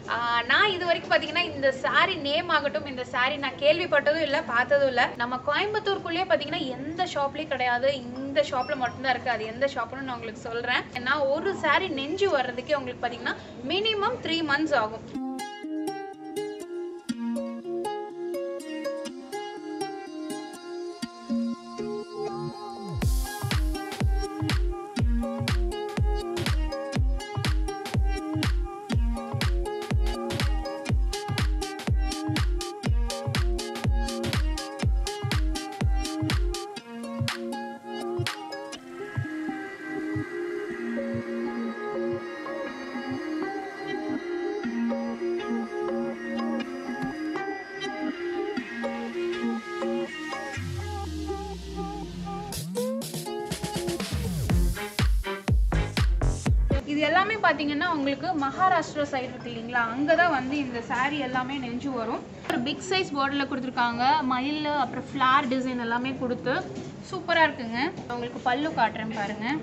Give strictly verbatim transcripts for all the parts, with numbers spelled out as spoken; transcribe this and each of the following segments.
நான் இது வரைக்கும் பார்த்தீங்கன்னா இந்த சாரீ நேம் ஆகட்டும், இந்த சாரீ நான் கேள்விப்பட்டதும் இல்லை, பார்த்ததும் இல்லை. நம்ம கோயம்புத்தூருக்குள்ளேயே பார்த்தீங்கன்னா எந்த ஷாப்லேயும் கிடையாது, இந்த ஷாப்பில் மட்டும்தான் இருக்குது. அது எந்த ஷாப்னு நான் உங்களுக்கு சொல்கிறேன். நான் ஒரு சாரீ நெஞ்சு வர்றதுக்கே உங்களுக்கு பார்த்தீங்கன்னா மினிமம் த்ரீ மந்த்ஸ் ஆகும். இது எல்லாமே பார்த்தீங்கன்னா உங்களுக்கு மகாராஷ்டிரா சைடு இருக்கு இல்லைங்களா, அங்கே தான் வந்து இந்த சாரீ எல்லாமே நெஞ்சு வரும். ஒரு பிக் சைஸ் பார்டரில் கொடுத்துருக்காங்க, மயில் அப்புறம் ஃப்ளார் டிசைன் எல்லாமே கொடுத்து சூப்பராக இருக்குங்க. உங்களுக்கு பல்லு காட்டுறேன் பாருங்கள்,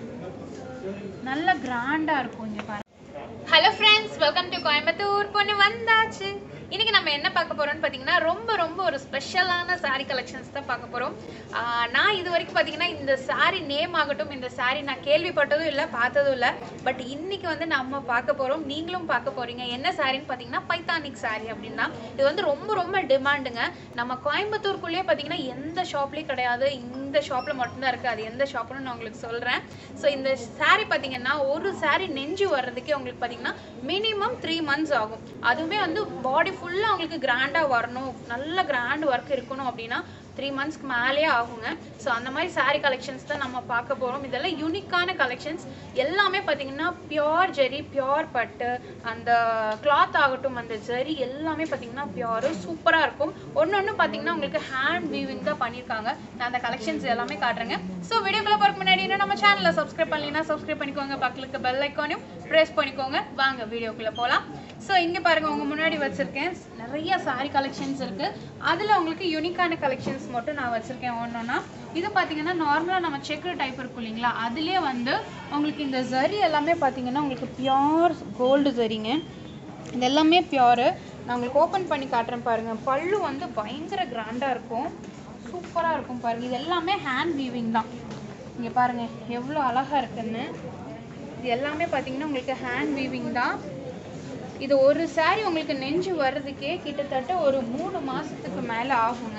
நல்ல கிராண்டாக இருக்கும். இங்கே பாருங்க. Hello friends, welcome to Coimbatore பொண்ணு வந்தாச்சு. இன்னைக்கு நம்ம என்ன பார்க்க போறோம்னு பார்த்தீங்கன்னா ரொம்ப ரொம்ப ஒரு ஸ்பெஷலான சாரீ கலெக்ஷன்ஸ் தான் பார்க்க போகிறோம். நான் இது வரைக்கும் பார்த்தீங்கன்னா இந்த சாரீ நேம் ஆகட்டும், இந்த சாரீ நான் கேள்விப்பட்டதும் இல்லை, பார்த்ததும் இல்லை. பட் இன்னைக்கு வந்து நம்ம பார்க்க போகிறோம், நீங்களும் பார்க்க போகிறீங்க. என்ன சாரின்னு பார்த்தீங்கன்னா பைத்தானிக் சாரீ அப்படின்னா இது வந்து ரொம்ப ரொம்ப டிமாண்டுங்க. நம்ம கோயம்புத்தூருக்குள்ளேயே பார்த்தீங்கன்னா எந்த ஷாப்லேயும் கிடையாது, இந்த ஷாப்பில் மட்டும்தான் இருக்குது. அது எந்த ஷாப்னு நான் உங்களுக்கு சொல்கிறேன். ஸோ இந்த சாரீ பார்த்தீங்கன்னா ஒரு சாரீ நெஞ்சு வர்றதுக்கே உங்களுக்கு பார்த்தீங்கன்னா மினிமம் த்ரீ மந்த்ஸ் ஆகும். அதுவுமே வந்து பாடி ஃபுல்லாக அவங்களுக்கு கிராண்டாக வரணும், நல்ல கிராண்ட் ஒர்க் இருக்கணும் அப்படின்னா த்ரீ மந்த்ஸ்க்கு மேலே ஆகுங்க. ஸோ அந்த மாதிரி சாரீ கலெக்ஷன்ஸ் தான் நம்ம பார்க்க போகிறோம். இதெல்லாம் யூனிக்கான கலெக்ஷன்ஸ். எல்லாமே பார்த்தீங்கன்னா பியோர் ஜெரி, பியோர் பட்டு, அந்த கிளாத் ஆகட்டும், அந்த ஜெரி எல்லாமே பார்த்தீங்கன்னா பியோரு சூப்பராக இருக்கும். ஒன்று ஒன்று பார்த்தீங்கன்னா உங்களுக்கு ஹேண்ட் வீவிங் தான் பண்ணியிருக்காங்க. நான் அந்த கலெக்ஷன்ஸ் எல்லாமே காட்டுறேங்க. ஸோ வீடியோக்குள்ளே போகிறதுக்கு முன்னாடி இன்னும் நம்ம சேனலில் சப்ஸ்கிரைப் பண்ணலைன்னா சப்ஸ்கிரைப் பண்ணிக்கோங்க, பக்கத்துக்கு பெல் ஐக்கானையும் ப்ரெஸ் பண்ணிக்கோங்க. வாங்க வீடியோக்குள்ளே போகலாம். ஸோ இங்கே பாருங்கள், உங்கள் முன்னாடி வச்சுருக்கேன் நிறைய சாரீ கலெக்ஷன்ஸ் இருக்குது. அதில் உங்களுக்கு யூனிக்கான கலெக்ஷன்ஸ் மட்டும் நான் வச்சுருக்கேன் ஒன்றுன்னா. இது பார்த்தீங்கன்னா நார்மலாக நம்ம செக்குடு டைப் இருக்கும் இல்லைங்களா, அதுலேயே வந்து உங்களுக்கு இந்த ஜரி எல்லாமே பார்த்தீங்கன்னா உங்களுக்கு பியோர் கோல்டு ஜரிங்க. இது எல்லாமே பியோரு. நான் உங்களுக்கு ஓப்பன் பண்ணி காட்டுறேன் பாருங்கள். பல்லு வந்து பயங்கர கிராண்டாக இருக்கும், சூப்பராக இருக்கும் பாருங்கள். இது எல்லாமே ஹேண்ட் வீவிங் தான். இங்கே பாருங்கள் எவ்வளோ அழகாக இருக்குன்னு. இது எல்லாமே பார்த்தீங்கன்னா உங்களுக்கு ஹேண்ட் வீவிங் தான். இது ஒரு சாரீ உங்களுக்கு நெஞ்சு வர்றதுக்கே கிட்டத்தட்ட ஒரு மூணு மாதத்துக்கு மேலே ஆகுங்க.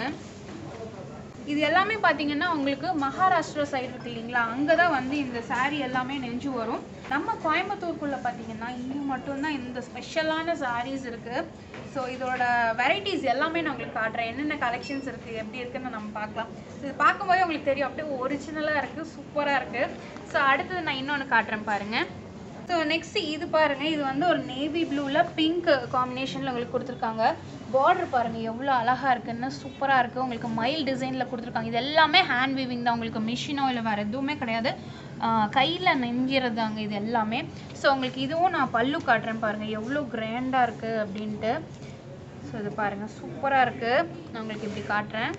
இது எல்லாமே பார்த்தீங்கன்னா உங்களுக்கு மகாராஷ்டிரா சைடு இருக்கு இல்லைங்களா, அங்கே தான் வந்து இந்த சாரீ எல்லாமே நெஞ்சு வரும். நம்ம கோயம்புத்தூருக்குள்ளே பார்த்தீங்கன்னா இங்கே மட்டும்தான் இந்த ஸ்பெஷலான சாரீஸ் இருக்குது. ஸோ இதோட வெரைட்டிஸ் எல்லாமே நான் உங்களுக்கு காட்டுறேன், என்னென்ன கலெக்ஷன்ஸ் இருக்குது, எப்படி இருக்குன்னு நம்ம பார்க்கலாம். இது பார்க்கும்போது உங்களுக்கு தெரியும் அப்படியே ஒரிஜினலாக இருக்குது, சூப்பராக இருக்குது. ஸோ அடுத்தது நான் இன்னொன்று காட்டுறேன் பாருங்கள். ஸோ நெக்ஸ்ட் இது பாருங்கள், இது வந்து ஒரு நேவி ப்ளூவில் பிங்க் காம்பினேஷனில் உங்களுக்கு கொடுத்துருக்காங்க. பார்டர் பாருங்கள் எவ்வளோ அழகாக இருக்குன்னு, சூப்பராக இருக்குது. உங்களுக்கு மயில் டிசைனில் கொடுத்துருக்காங்க. இது எல்லாமே ஹேண்ட் வீவிங் தான், உங்களுக்கு மிஷினோ இல்லை வேறு எதுவுமே கிடையாது, கையில் நெஞ்சிறதாங்க இது எல்லாமே. ஸோ உங்களுக்கு இதுவும் நான் பல்லு காட்டுறேன் பாருங்கள் எவ்வளோ கிராண்டாக இருக்குது அப்படின்ட்டு. ஸோ இது பாருங்கள் சூப்பராக இருக்குது. நான் உங்களுக்கு இப்படி காட்டுறேன்.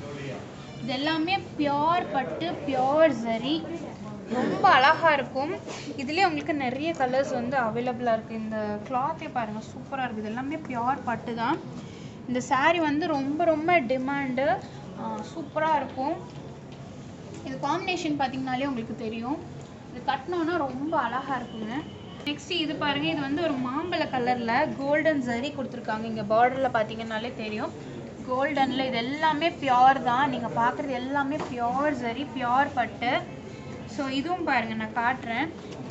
இது எல்லாமே பியோர் பட்டு, பியோர் ஜரி, ரொம்ப அழகாக இருக்கும். இதுலேயே உங்களுக்கு நிறைய கலர்ஸ் வந்து அவைலபிளாக இருக்குது. இந்த கிளாத்தே பாருங்கள் சூப்பராக இருக்குது. இது எல்லாமே பியோர் பட்டு தான். இந்த சாரீ வந்து ரொம்ப ரொம்ப டிமாண்டு, சூப்பராக இருக்கும். இது காம்பினேஷன் பார்த்தீங்கனாலே உங்களுக்கு தெரியும், இது கட்டினோன்னா ரொம்ப அழகாக இருக்குங்க. நெக்ஸ்ட் இது பாருங்கள், இது வந்து ஒரு மாம்பழ கலரில் கோல்டன் ஜரி கொடுத்துருக்காங்க. இங்கே பார்டரில் பார்த்தீங்கன்னாலே தெரியும் கோல்டனில். இது எல்லாமே பியோர் தான், நீங்கள் பார்க்குறது எல்லாமே பியோர் ஜரி, பியோர் பட்டு. ஸோ இதுவும் பாருங்கள் நான் காட்டுறேன்.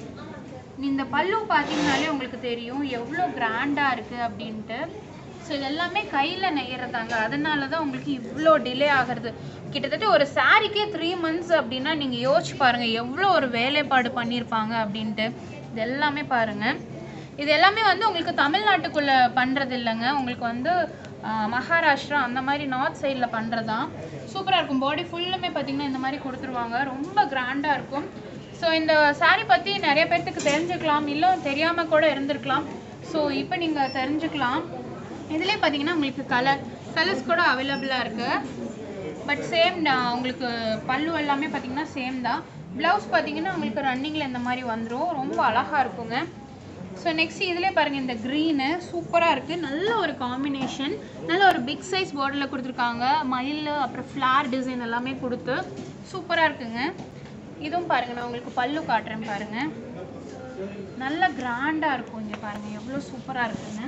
இந்த பல்லு பார்த்தீங்கனாலே உங்களுக்கு தெரியும் எவ்வளோ கிராண்டாக இருக்குது அப்படின்ட்டு. ஸோ இது எல்லாமே கையில் நெய்யறதாங்க, அதனால தான் உங்களுக்கு இவ்வளோ டிலே ஆகிறது. கிட்டத்தட்ட ஒரு சாரிக்கே த்ரீ மந்த்ஸ் அப்படின்னா நீங்கள் யோசிச்சு பாருங்கள் எவ்வளோ ஒரு வேலைப்பாடு பண்ணியிருப்பாங்க அப்படின்ட்டு. இது எல்லாமே பாருங்கள், இது எல்லாமே வந்து உங்களுக்கு தமிழ்நாட்டுக்குள்ளே பண்ணுறது இல்லைங்க, உங்களுக்கு வந்து மகாராஷ்டிரா அந்த மாதிரி நார்த் சைடில் பண்ணுறதான். சூப்பராக இருக்கும். பாடி ஃபுல்லுமே பார்த்திங்கன்னா இந்த மாதிரி கொடுத்துருவாங்க, ரொம்ப கிராண்டாக இருக்கும். ஸோ இந்த சாரீ பற்றி நிறைய பேர்த்துக்கு தெரிஞ்சுக்கலாம், இல்லை தெரியாமல் கூட இருந்திருக்கலாம். ஸோ இப்போ நீங்கள் தெரிஞ்சுக்கலாம். இதிலே பார்த்தீங்கன்னா உங்களுக்கு கலர் கலர்ஸ் கூட அவைலபிளாக இருக்குது. பட் சேம் தான், உங்களுக்கு பல்லு எல்லாமே பார்த்தீங்கன்னா சேம் தான். ப்ளவுஸ் பார்த்தீங்கன்னா உங்களுக்கு ரன்னிங்கில் இந்த மாதிரி வந்துடும், ரொம்ப அழகாக இருக்குங்க. ஸோ நெக்ஸ்ட் இதிலே பாருங்கள் இந்த க்ரீனு சூப்பராக இருக்குது. நல்ல ஒரு காம்பினேஷன். நல்ல ஒரு பிக் சைஸ் பார்டரில் கொடுத்துருக்காங்க. மயில் அப்புறம் ஃப்ளார் டிசைன் எல்லாமே கொடுத்து சூப்பராக இருக்குங்க. இதுவும் பாருங்கள், நான் உங்களுக்கு பல்லு காட்டுறேன் பாருங்கள். நல்ல கிராண்டாக இருக்கும். இங்கே பாருங்கள் எவ்வளோ சூப்பராக இருக்குங்க.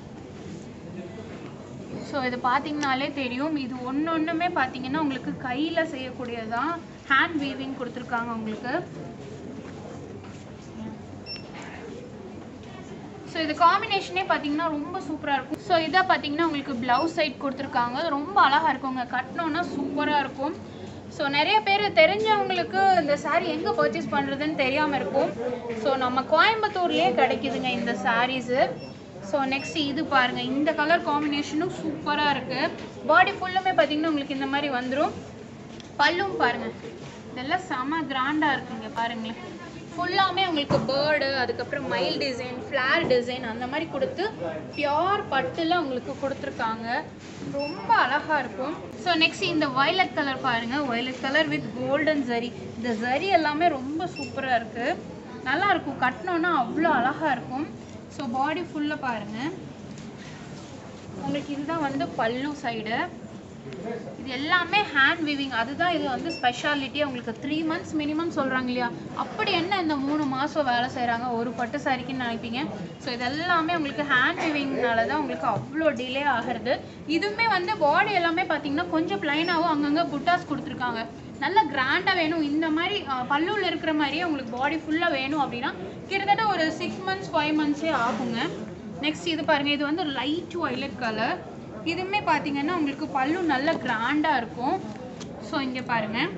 ஸோ இது பார்த்தீங்கனாலே தெரியும். இது ஒன்று ஒன்றுமே பார்த்தீங்கன்னா உங்களுக்கு கையில் செய்யக்கூடியதான். ஹேண்ட் வீவிங் கொடுத்துருக்காங்க உங்களுக்கு. ஸோ இது காம்பினேஷனே பார்த்தீங்கன்னா ரொம்ப சூப்பராக இருக்கும். ஸோ இதை பார்த்தீங்கன்னா உங்களுக்கு ப்ளவுஸ் சைட் கொடுத்துருக்காங்க. ரொம்ப அழகாக இருக்குங்க. கட்டினோன்னா சூப்பராக இருக்கும். ஸோ நிறைய பேர் தெரிஞ்சவங்களுக்கு இந்த சாரீ எங்கே பர்ச்சேஸ் பண்ணுறதுன்னு தெரியாமல் இருக்கும். ஸோ நம்ம கோயம்புத்தூர்லேயே கிடைக்குதுங்க இந்த சாரீஸு. ஸோ நெக்ஸ்ட் இது பாருங்கள், இந்த கலர் காம்பினேஷனும் சூப்பராக இருக்குது. பாடி ஃபுல்லுமே பார்த்தீங்கன்னா உங்களுக்கு இந்த மாதிரி வந்துடும். பல்லும் பாருங்கள், இதெல்லாம் செம கிராண்டாக இருக்குங்க. பாருங்களேன், ஃபுல்லாமே உங்களுக்கு பேர்டு, அதுக்கப்புறம் மயில் டிசைன், ஃப்ளார் டிசைன் அந்த மாதிரி கொடுத்து பியோர் பட்டில் உங்களுக்கு கொடுத்துருக்காங்க. ரொம்ப அழகாக இருக்கும். ஸோ நெக்ஸ்ட் இந்த வயலட் கலர் பாருங்கள். Violet colour with golden zari. இந்த ஜரி எல்லாமே ரொம்ப சூப்பராக இருக்குது. நல்லாயிருக்கும். கட்டினோன்னா அவ்வளோ அழகாக இருக்கும். ஸோ பாடி ஃபுல்லாக பாருங்கள் உங்களுக்கு. இதுதான் வந்து பல்லு சைடு. இது எல்லாமே ஹேண்ட் வீவிங். அதுதான் இது வந்து ஸ்பெஷாலிட்டி. உங்களுக்கு த்ரீ மந்த்ஸ் மினிமம் சொல்கிறாங்க இல்லையா, அப்படி என்ன இந்த மூணு மாதம் வேலை செய்கிறாங்க ஒரு பட்டு சாரிக்குன்னு நினைப்பீங்க. ஸோ இதெல்லாமே உங்களுக்கு ஹேண்ட் வீவிங்னால தான் உங்களுக்கு அவ்வளோ டிலே ஆகிறது. இதுவுமே வந்து பாடி எல்லாமே பார்த்தீங்கன்னா கொஞ்சம் ப்ளைனாகவும் அங்கங்கே புட்டாஸ் கொடுத்துருக்காங்க. நல்ல கிராண்டாக வேணும், இந்த மாதிரி பல்லுவில் இருக்கிற மாதிரியே உங்களுக்கு பாடி ஃபுல்லாக வேணும் அப்படின்னா கிட்டத்தட்ட ஒரு சிக்ஸ் மந்த்ஸ் ஃபைவ் மந்த்ஸே ஆகுங்க. நெக்ஸ்ட் இது பாருங்கள், இது வந்து லைட் வயலட் கலர். இதுவுமே பார்த்தீங்கன்னா உங்களுக்கு பல்லு நல்ல கிராண்டாக இருக்கும். ஸோ இங்கே பாருங்கள்,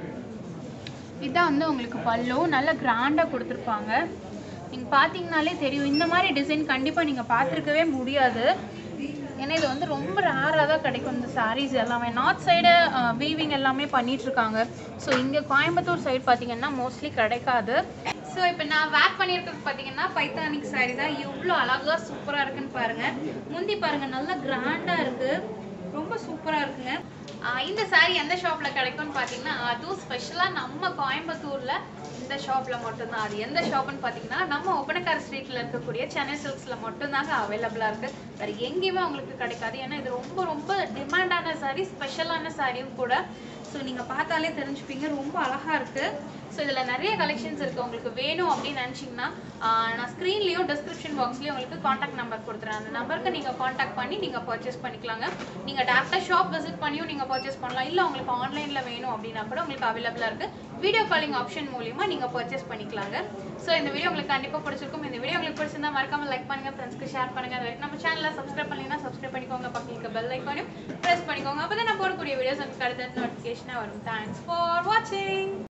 இதான் வந்து உங்களுக்கு பல்லு நல்ல கிராண்டாக கொடுத்துருப்பாங்க. நீங்கள் பார்த்தீங்கனாலே தெரியும். இந்த மாதிரி டிசைன் கண்டிப்பாக நீங்கள் பார்த்துருக்கவே முடியாது. ஏன்னா இது வந்து ரொம்ப ரேராக தான் கிடைக்கும் இந்த சாரீஸ் எல்லாமே. நார்த் சைடு வீவிங் எல்லாமே பண்ணிகிட்ருக்காங்க. ஸோ இங்கே கோயம்புத்தூர் சைடு பார்த்தீங்கன்னா மோஸ்ட்லி கிடைக்காது. ஸோ இப்போ நான் வேர் பண்ணியிருக்கிறது பார்த்தீங்கன்னா பைத்தானிக் சாரீ தான். எவ்வளோ அழகாக சூப்பராக இருக்குன்னு பாருங்கள். முந்தி பாருங்கள், நல்லா கிராண்டாக இருக்குது. ரொம்ப சூப்பராக இருக்குங்க. இந்த சாரீ எந்த ஷாப்பில் கிடைக்கும்னு பார்த்தீங்கன்னா அதுவும் ஸ்பெஷலாக நம்ம கோயம்புத்தூரில் இந்த ஷாப்பில் மட்டும்தான். அது எந்த ஷாப்புன்னு பார்த்தீங்கன்னா நம்ம ஒப்பனக்கார ஸ்ட்ரீட்டில் இருக்கக்கூடிய சென்னை சில்க்ஸில் மட்டும்தாங்க அவைலபிளாக இருக்குது. வேறு எங்கேயுமே உங்களுக்கு கிடைக்காது. ஏன்னா இது ரொம்ப ரொம்ப டிமாண்டான சாரீ, ஸ்பெஷலான சாரியும் கூட. ஸோ நீங்கள் பார்த்தாலே தெரிஞ்சுப்பீங்க. ரொம்ப அழகாக இருக்குது. ஸோ இதில் நிறைய கலெக்ஷன்ஸ் இருக்குது. உங்களுக்கு வேணும் அப்படின்னு நினச்சிங்கன்னா நான் ஸ்க்ரீன்லேயும் டிஸ்கிரிப்ஷன் பாக்ஸ்லேயும் உங்களுக்கு காண்டாக்ட் நம்பர் கொடுத்துறேன். அந்த நம்பருக்கு நீங்கள் காண்டாக்ட் பண்ணி நீங்கள் பர்ச்சேஸ் பண்ணிக்கலாங்க. நீங்கள் டேரெக்டாக ஷாப் விசிட் பண்ணியும் நீங்கள் பர்ச்சேஸ் பண்ணலாம். இல்லை உங்களுக்கு ஆன்லைனில் வேணும் அப்படின்னா கூட உங்களுக்கு அவைலபிளாக இருக்குது. வீடியோ காலிங் ஆப்ஷன் மூலிமா நீங்கள் பர்ச்சேஸ் பண்ணிக்கலாங்க. ஸோ இந்த வீடியோ உங்களுக்கு கண்டிப்பாக பிடிச்சிருக்கும். இந்த வீடியோ உங்களுக்கு பிடிச்சிருந்தா மறக்காமல் லைக் பண்ணுங்கள், ஃப்ரெண்ட்ஸ்க்கு ஷேர் பண்ணுங்கள். அது வரைக்கும் நம்ம சேனலில் சப்ஸ்கிரைப் பண்ணிங்கன்னா சப்ஸ்கிரைப் பண்ணிக்கோங்க. பக்கத்துக்கு பெல் ஐக்கானையும் ப்ரெஸ் பண்ணிக்கோங்க. அப்போ தான் நான் போடக்கூடிய வீடியோஸ் உங்களுக்கு அடுத்த நோட்டிஃபிகேஷனாக வரும். தேங்க்ஸ் ஃபார் வாட்சிங்.